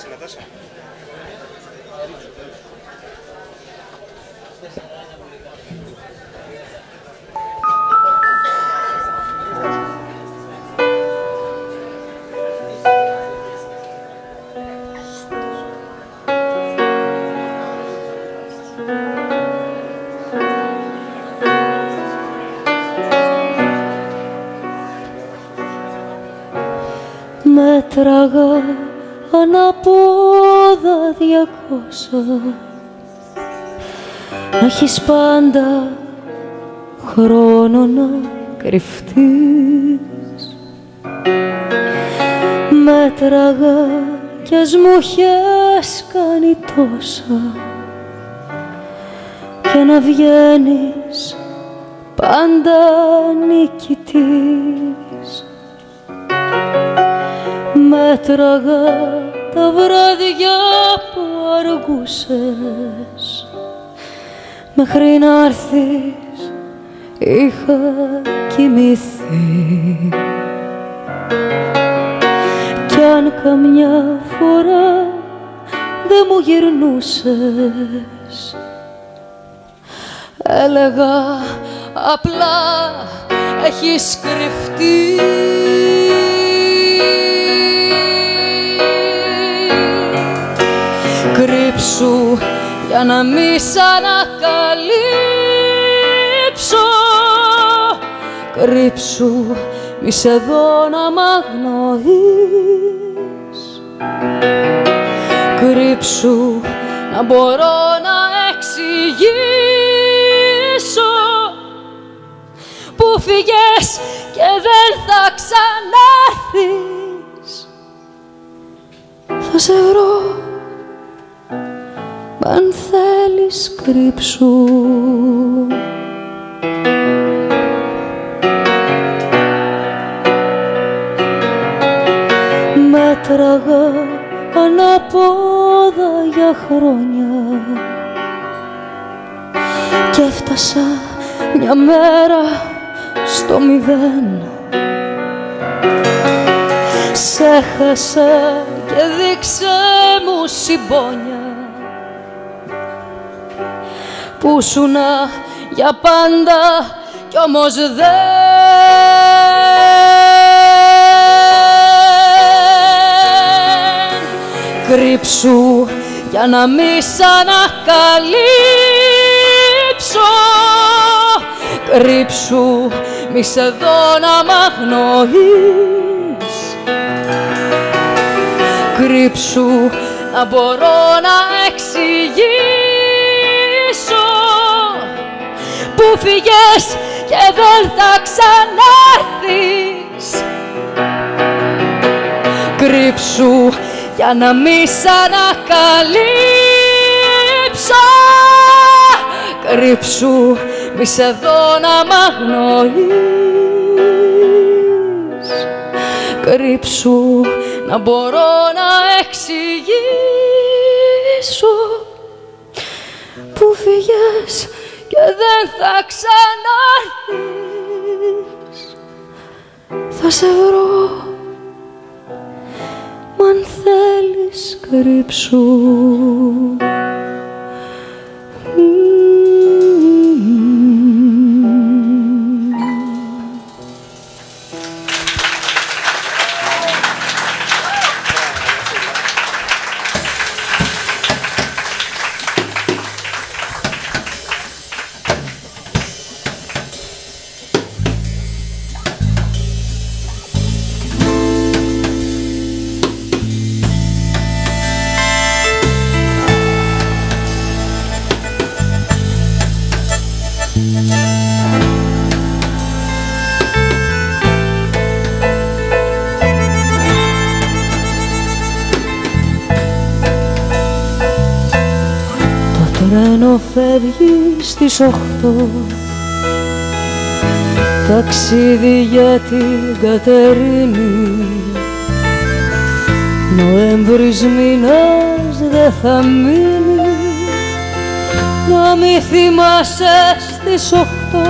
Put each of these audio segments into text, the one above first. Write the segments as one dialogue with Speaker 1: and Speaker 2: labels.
Speaker 1: Νατάσα, Νατάσα.
Speaker 2: Μέτραγα αναπόδα 200 να έχεις πάντα χρόνο να κρυφτείς. Μέτραγα κι ας μου είχες κάνει τόσα και να βγαίνεις πάντα νικητής. Μέτραγα τα βράδια που αργούσες μέχρι να έρθεις είχα κοιμηθεί. Κι αν καμιά φορά δεν μου γυρνούσες έλεγα απλά έχεις κρυφτεί. Κρύψου για να μη σ' ανακαλύψω. Κρύψου μη σε δω να μ' αγνοείς. Κρύψου να μπορώ να εξηγήσω που φύγες και δεν θα ξανάρθεις. Θα σε βρω αν θέλεις κρύψου. Μέτραγα αναπόδα για χρόνια κι έφτασα μια μέρα στο 0. Σε χάσα και δείξε μου συμπόνια που σουνα για πάντα κι όμως δεν. Κρύψου για να μη σ' ανακαλύψω. Κρύψου μη σε δω να μ' αγνοείς. Κρύψου να μπορώ να εξηγήσω που φύγες και δεν θα ξανάρθεις. Κρύψου για να μη σ' ανακαλύψω. Κρύψου μη σε δω να μ' αγνοείς. Κρύψου να μπορώ να εξηγήσω που φύγες και δεν θα ξανάρθεις. Θα σε βρω μ' αν θέλεις κρύψου. Τρένο φεύγει στις 8, ταξίδι για την Κατερίνη. Νοέμβρης μήνας δε θα μείνει, να μη θυμάσαι στις 8,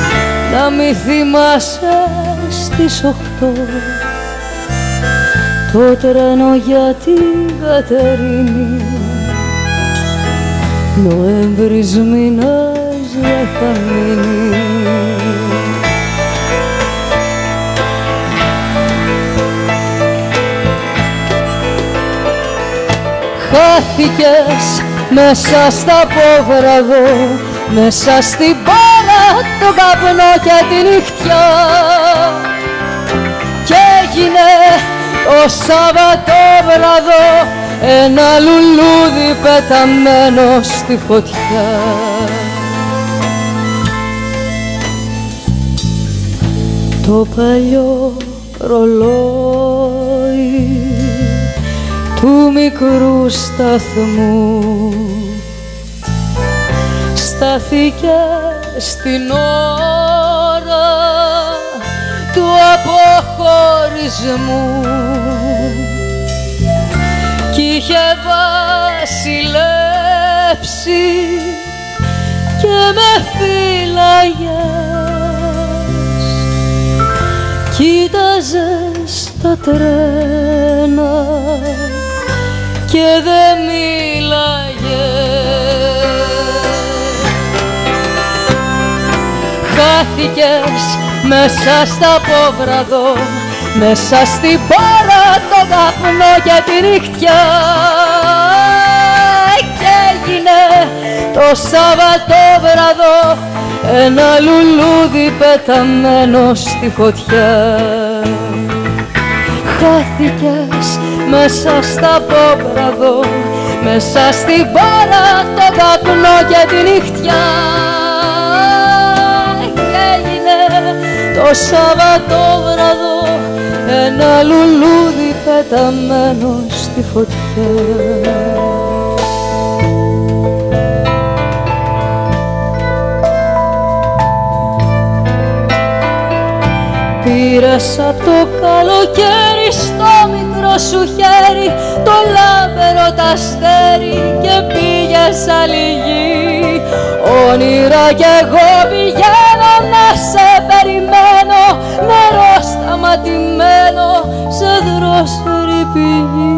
Speaker 2: να μη θυμάσαι στις 8. το τρένο για την Κατερίνη. Νοέμβρης μήνας δεν θα μείνει. Χάθηκες μέσα στα πόβραδο, μέσα στην μπάρα, τον καπνό και τη νυχτιά. Κι έγινε το Σαββατόβραδο ένα λουλούδι πεταμένο στη φωτιά. Το παλιό ρολόι του μικρού σταθμού στάθηκε στην ώρα του αποχωρισμού κι είχε βασιλέψει και με φύλαγες. Κοίταζες τα τρένα και δεν μίλαγες. Χάθηκες μέσα στα πόβραδο, μέσα στην μπάρα, τον καπνό και τη νυχτιά. Κι έγινε το Σαββατόβραδο ένα λουλούδι πεταμένο στη φωτιά. Χάθηκες μέσα στα πόβραδο, μέσα στην μπάρα, τον καπνό και τη νυχτιά. Κι έγινε το Σαββατόβραδο ένα λουλούδι πεταμένο στη φωτιά. Πήρες απ' το καλοκαίρι στο μικρό σου χέρι το λάμπερο τ' αστέρι και πήγες άλλη γη. Όνειρα κι εγώ πηγαίνω να σε περιμένω, νερό σταματημένο σε δρόσερη πηγή.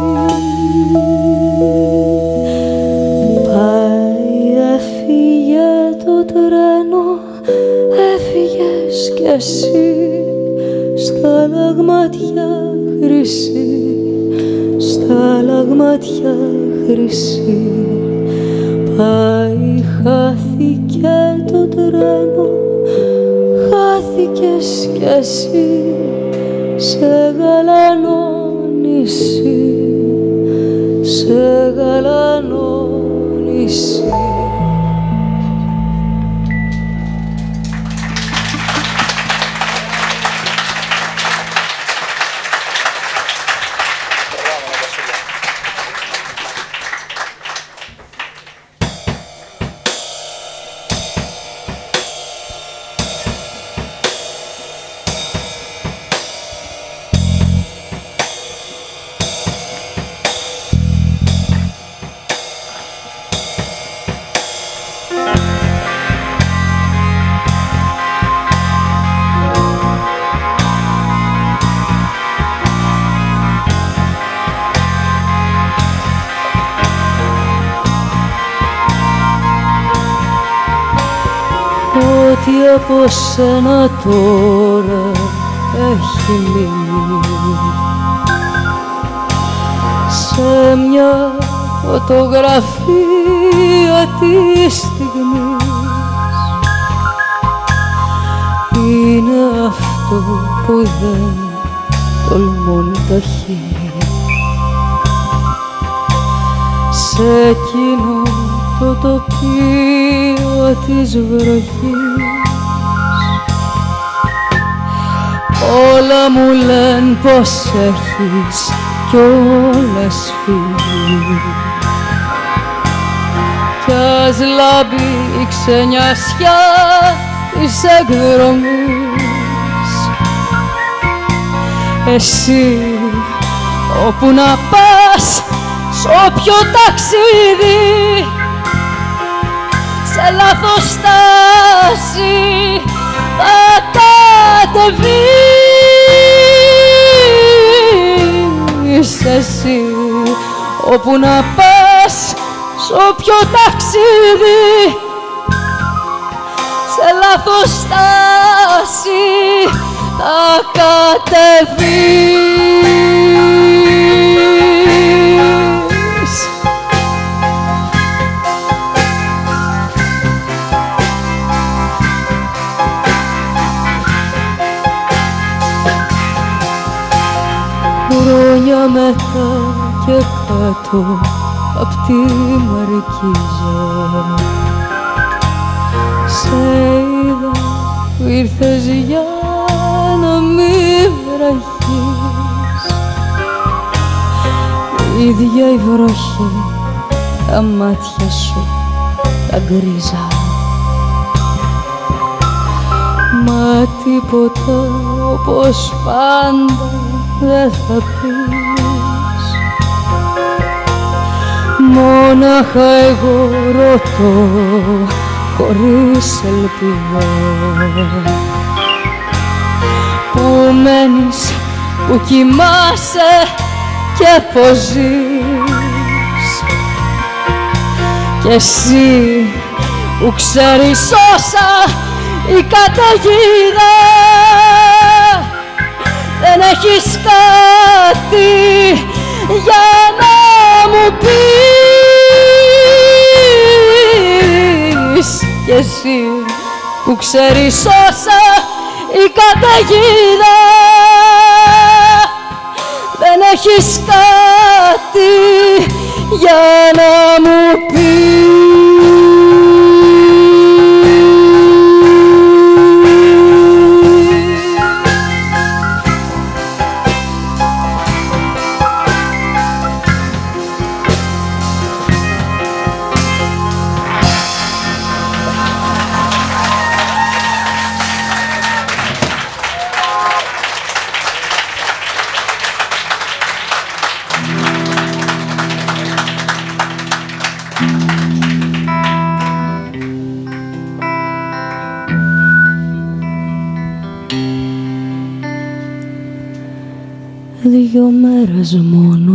Speaker 2: Πάει, έφυγε το τρένο, έφυγες κι εσύ στα λαγμάτια χρυσή, στα λαγμάτια χρυσή. Πάει, χάθηκε το τρένο, χάθηκες κι εσύ σε γαλανό νησί, σε γαλανό νησί. Ό,τι από σένα τώρα έχει μείνει σε μια φωτογραφία της στιγμής, είναι αυτό που δεν τολμούν τα χείλη σε εκείνο το τοπίο της βροχής. Όλα μου λένε πως έχεις κιόλας φύγει κι ας λάμπει η ξενιασιά της εκδρομής. Εσύ όπου να πας, σ' όποιο ταξίδι, σε λάθος στάση θα κατεβείς. εσύ, όπου να πας, σ' όποιο ταξίδι, σε λάθος στάση θα κατεβείς. Χρόνια μετά και κάτω απ' τη Μαρκίζα σε είδα που ήρθες για να μη βραχείς. Η ίδια η βροχή, τα μάτια σου τα γκρίζα, μα τίποτα όπως πάντα δεν θα πεις. Μόναχα εγώ ρωτώ χωρίς ελπίδα, που μένεις, που κοιμάσαι και πως ζεις. Κι εσύ που ξέρεις όσα η καταιγίδα, δεν έχεις κάτι για να μου πεις. Κι εσύ που ξέρεις όσα η καταιγίδα, δεν έχεις κάτι για να μου πεις. Δύο μέρες μόνο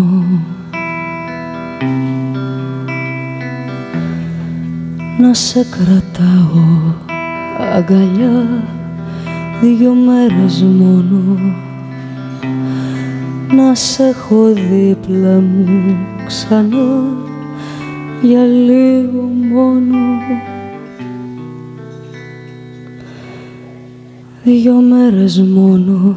Speaker 2: να σε κρατάω αγκαλιά, δύο μέρες μόνο να σε έχω δίπλα μου ξανά, για λίγο μόνο. Δύο μέρες μόνο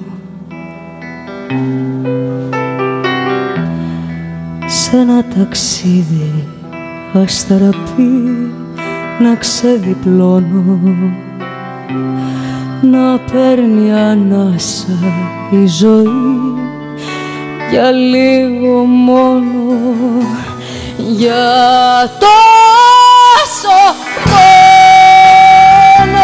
Speaker 2: σ' ένα ταξίδι αστραπή να ξεδιπλώνω, να παίρνει ανάσα η ζωή για λίγο μόνο, για τόσο μόνο.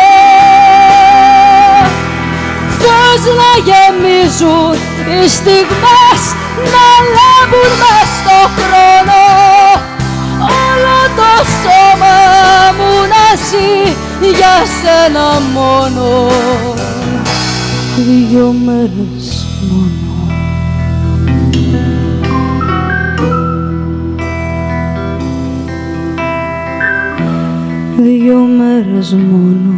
Speaker 2: Πώς να γεμίζουν οι στιγμές, να λάμπουν μες στο χρόνο, όλο το σώμα μου να ζει για σένα μόνο. Δύο μέρες μόνο. Δύο μέρες μόνο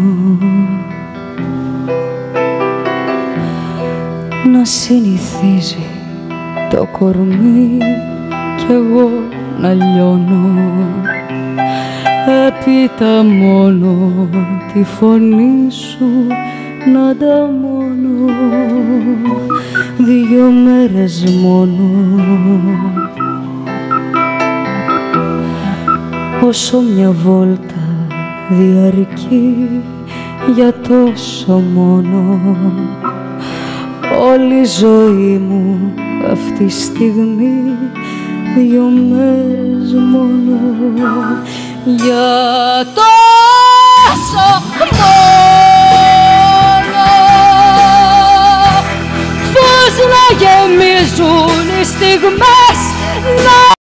Speaker 2: να συνηθίζει το κορμί κι εγώ να λιώνω, έπειτα μόνο τη φωνή σου να ανταμώνω. Δύο μέρες μόνο, όσο μια βόλτα διαρκεί για τόσο μόνο. Όλη η ζωή μου αυτή τη στιγμή, δύο μέρες μόνο, για τόσο μόνο. Πώς να γεμίζουν οι στιγμές,